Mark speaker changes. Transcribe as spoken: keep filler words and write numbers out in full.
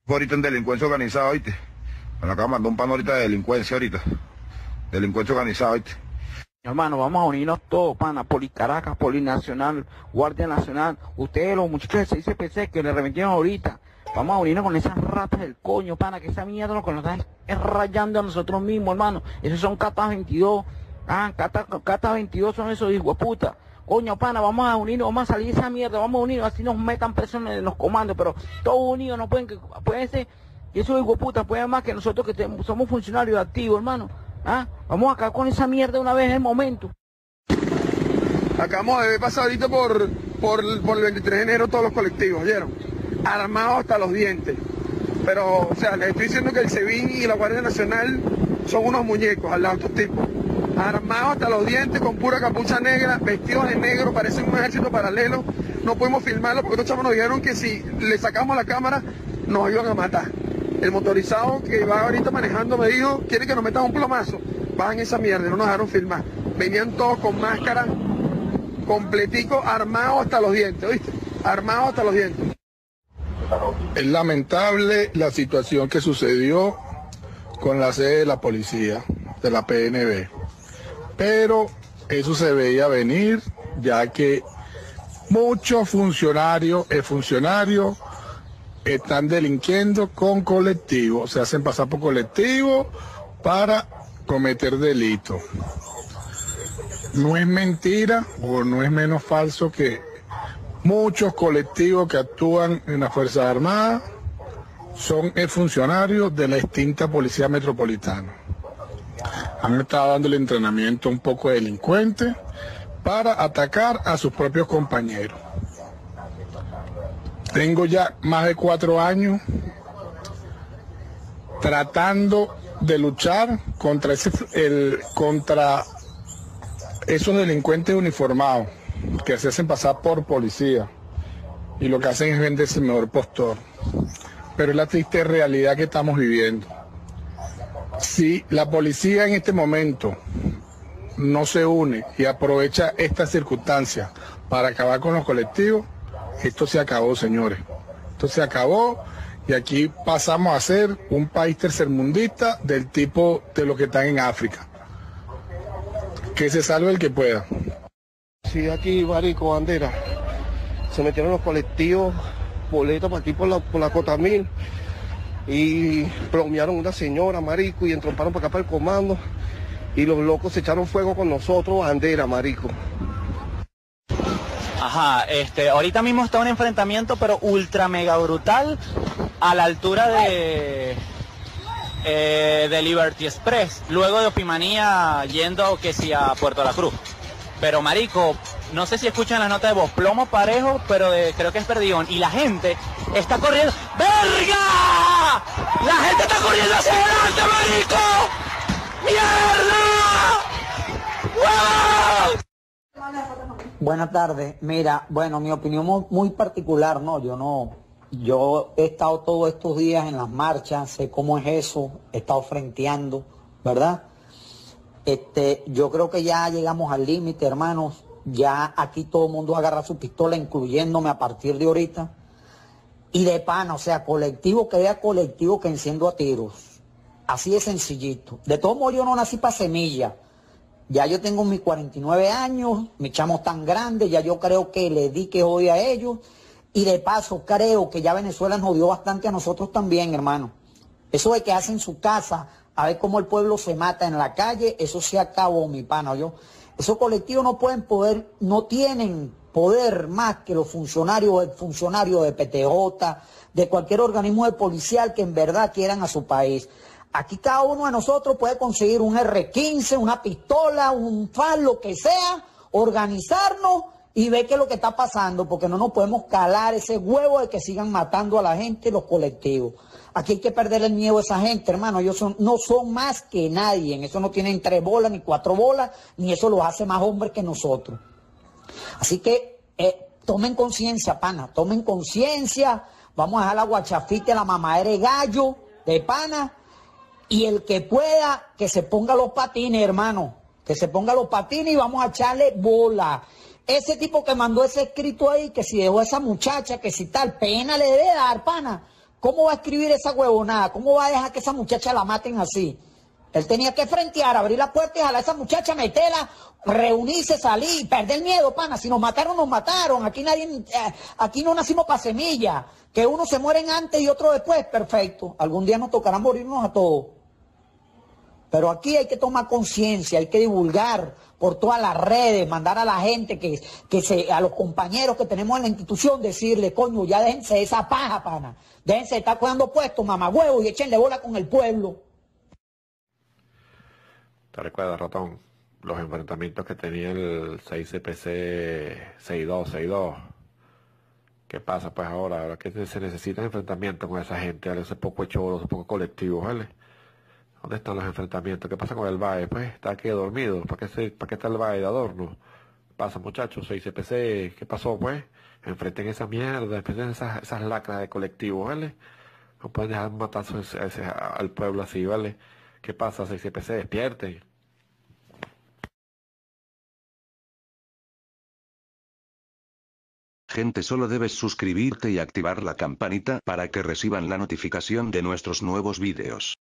Speaker 1: Ahorita en delincuencia organizada, ¿oíste? Me acaba de mandar un pan ahorita de delincuencia ahorita. Delincuencia organizada, ¿oíste?
Speaker 2: Hermano, vamos a unirnos todos, pana, Policaracas, Polinacional, Guardia Nacional, ustedes los muchachos de seis C P C que le reventieron ahorita, vamos a unirnos con esas ratas del coño, pana, que esa mierda lo que nos están es rayando a nosotros mismos, hermano. Esos son Cata veintidós, ah, Cata, Cata veintidós son esos hijos de puta. Coño, pana, vamos a unirnos, vamos a salir de esa mierda, vamos a unirnos, así nos metan presos en los comandos, pero todos unidos no pueden, que pueden ser, y esos hijos de puta pueden más que nosotros que tenemos, somos funcionarios activos, hermano. Ah, vamos a acabar con esa mierda una vez en el momento.
Speaker 3: Acabamos de pasar ahorita por, por, por el veintitrés de enero todos los colectivos, ¿oyeron? Armados hasta los dientes. Pero, o sea, les estoy diciendo que el SEBIN y la Guardia Nacional son unos muñecos al lado de estos tipos. Armados hasta los dientes, con pura capucha negra, vestidos de negro, parecen un ejército paralelo. No podemos filmarlo porque estos chavos nos dijeron que si le sacamos la cámara nos iban a matar. El motorizado que va ahorita manejando me dijo, quiere que nos metan un plomazo. Bajan esa mierda, no nos dejaron filmar. Venían todos con máscara, completico, armados hasta los dientes, ¿oíste? Armados hasta los dientes.
Speaker 4: Es lamentable la situación que sucedió con la sede de la policía, de la P N B. Pero eso se veía venir, ya que muchos funcionarios, el funcionario, están delinquiendo con colectivos, se hacen pasar por colectivos para cometer delitos. No es mentira o no es menos falso que muchos colectivos que actúan en las Fuerzas Armadas son funcionarios de la extinta Policía Metropolitana. Han estado dando el entrenamiento a un poco de delincuentes para atacar a sus propios compañeros. Tengo ya más de cuatro años tratando de luchar contra, ese, el, contra esos delincuentes uniformados que se hacen pasar por policía y lo que hacen es venderse el mejor postor. Pero es la triste realidad que estamos viviendo. Si la policía en este momento no se une y aprovecha esta circunstancia para acabar con los colectivos, esto se acabó, señores. Esto se acabó y aquí pasamos a ser un país tercermundista del tipo de los que están en África. Que se salve el que pueda.
Speaker 3: Sí, aquí, marico, bandera. Se metieron los colectivos, boletos para aquí por la, por la Cota Mil y bromearon una señora, marico, y entromparon para acá para el comando y los locos se echaron fuego con nosotros, bandera, marico.
Speaker 5: Ajá, este, ahorita mismo está un enfrentamiento, pero ultra mega brutal, a la altura de, eh, de Liberty Express, luego de Opimanía yendo que sí a Puerto La Cruz. Pero marico, no sé si escuchan la nota de voz, plomo parejo, pero de, creo que es Perdigón, y la gente está corriendo. ¡Verga! ¡La gente está corriendo hacia adelante, marico! ¡Mierda! ¡Wow!
Speaker 6: Buenas tardes. Mira, bueno, mi opinión muy, muy particular, ¿no? Yo no, yo he estado todos estos días en las marchas, sé cómo es eso, he estado frenteando, ¿verdad? Este, yo creo que ya llegamos al límite, hermanos. Ya aquí todo el mundo agarra su pistola, incluyéndome a partir de ahorita. Y de pana, o sea, colectivo que vea colectivo que enciendo a tiros. Así de sencillito. De todos modos, yo no nací para semilla. Ya yo tengo mis cuarenta y nueve años, mis chamos tan grandes, ya yo creo que le di que odio a ellos. Y de paso, creo que ya Venezuela nos odió bastante a nosotros también, hermano. Eso de que hacen su casa, a ver cómo el pueblo se mata en la calle, eso se acabó, mi pana, yo. Esos colectivos no pueden poder, no tienen poder más que los funcionarios, el funcionario de P T J, de cualquier organismo de policial que en verdad quieran a su país. Aquí cada uno de nosotros puede conseguir un R quince, una pistola, un F A R, lo que sea, organizarnos y ver qué es lo que está pasando, porque no nos podemos calar ese huevo de que sigan matando a la gente, los colectivos. Aquí hay que perder el miedo a esa gente, hermano. Ellos son, no son más que nadie. En eso no tienen tres bolas ni cuatro bolas, ni eso los hace más hombres que nosotros. Así que eh, tomen conciencia, pana, tomen conciencia. Vamos a dejar la guachafita, la mamadera de gallo, de pana. Y el que pueda, que se ponga los patines, hermano. Que se ponga los patines y vamos a echarle bola. Ese tipo que mandó ese escrito ahí, que si dejó a esa muchacha, que si tal, pena le debe dar, pana. ¿Cómo va a escribir esa huevonada? ¿Cómo va a dejar que esa muchacha la maten así? Él tenía que frentear, abrir la puerta y jalar a esa muchacha, meterla, reunirse, salir, perder el miedo, pana. Si nos mataron, nos mataron. Aquí nadie, eh, aquí no nacimos para semilla. Que unos se mueren antes y otros después, perfecto. Algún día nos tocará morirnos a todos. Pero aquí hay que tomar conciencia, hay que divulgar por todas las redes, mandar a la gente, que, que se, a los compañeros que tenemos en la institución, decirle, coño, ya déjense esa paja, pana. Déjense de estar cuidando puestos, mamagüevo, y échenle bola con el pueblo.
Speaker 7: ¿Te recuerdas, ratón? Los enfrentamientos que tenía el seis C P C seis dos seis dos. ¿Qué pasa pues ahora? Ahora que se necesita enfrentamientos con esa gente, ¿vale? Ese poco choro, ese poco colectivo, ¿vale? ¿Dónde están los enfrentamientos? ¿Qué pasa con el V A E? Pues está aquí dormido. ¿Para qué, se, ¿Para qué está el V A E de adorno? ¿Qué pasa, muchachos? seis C P C, ¿qué pasó, pues? Enfrenten esa mierda, enfrenten esas, esas lacras de colectivo, ¿vale? No pueden dejar matar ese, ese, al pueblo así, ¿vale? ¿Qué pasa, seis C P C? Despierten.
Speaker 8: Gente, solo debes suscribirte y activar la campanita para que reciban la notificación de nuestros nuevos vídeos.